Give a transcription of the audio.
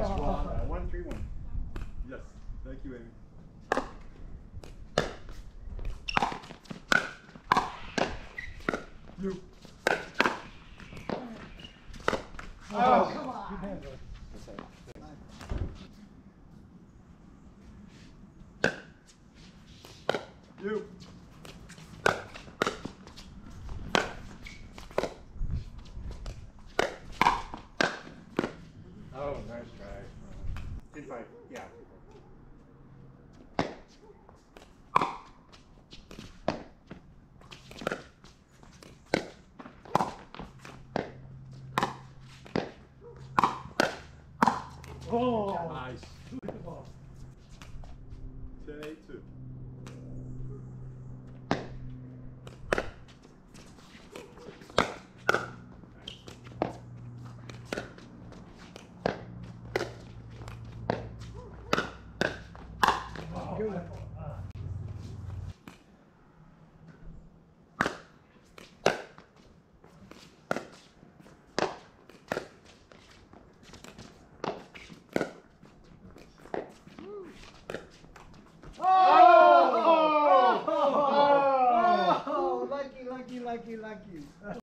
Nice one. 1-3-1. Yes. Thank you, Amy. You. Oh, come on. You. Oh, nice try. In fight. Yeah. Oh, Nice. 10-8-2. good.